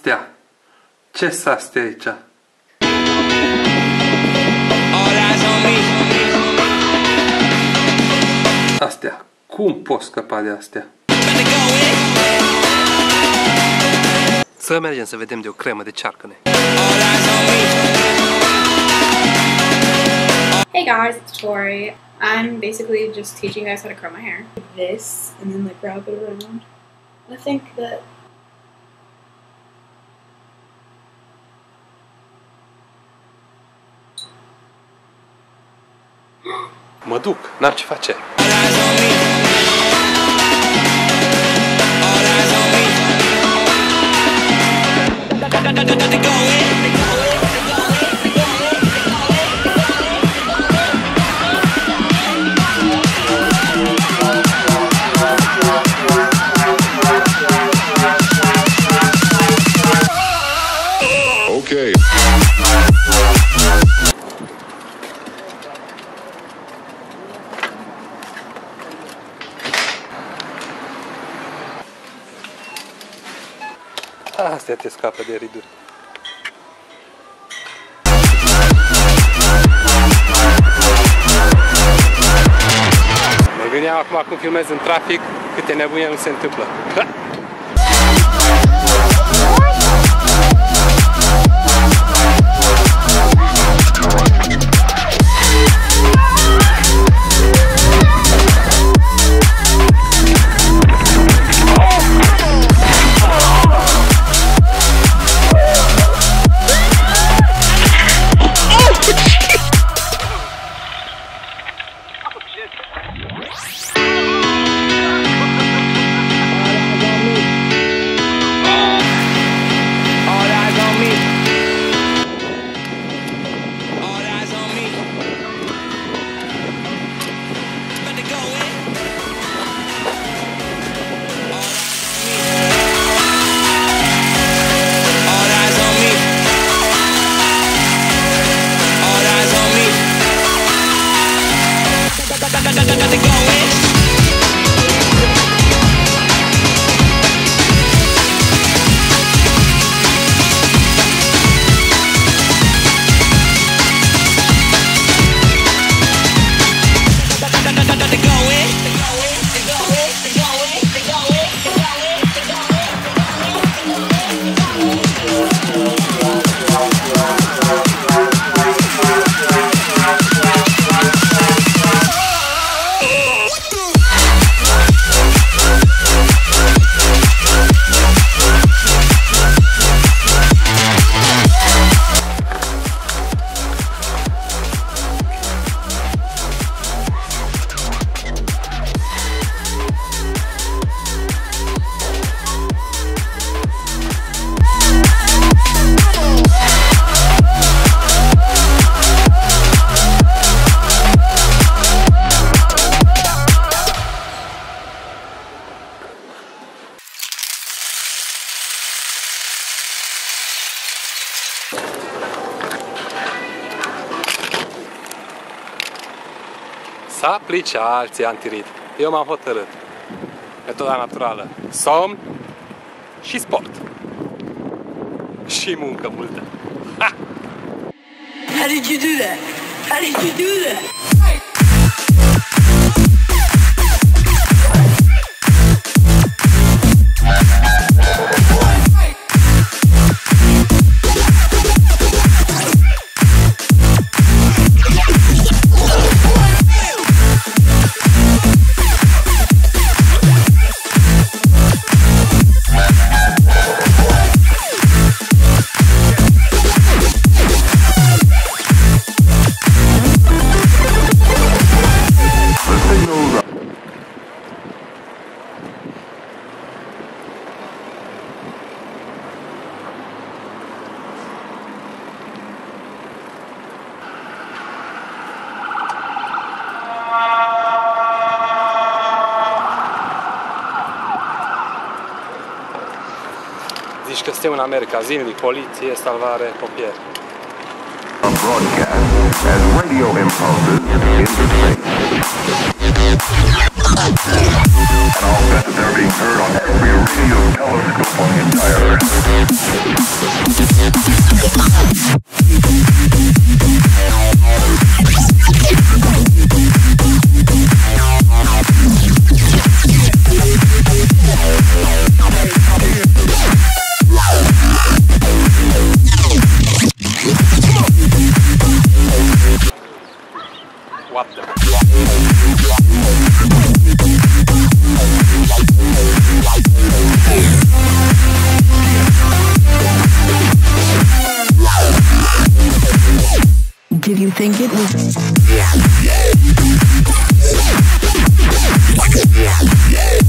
Astea. Ce sunt astea aici? Astea. Cum poți scăpa de astea? Să mergem să vedem de o cremă de cearcăne. Hey guys, it's Tori. I'm basically just teaching you guys how to curl my hair. This, and then like wrap it around. I think that... Mă duc, n-am ce face. Okay. Astea te scapă de riduri. Mă gândeam acum cum filmez în trafic, câte nebunie nu se întâmplă. Să aplice alții antirid. Eu m-am hotărât. Metoda naturală. Somn și sport. Și muncă multă. Ha! How did you do that? How did you do that? Zici că suntem în America, zilnic, poliție, salvare, pompieri. A broadcast as radio impulses into space. And all that they're being heard on every radio telescope on the entire Earth. What the? Did you think it was?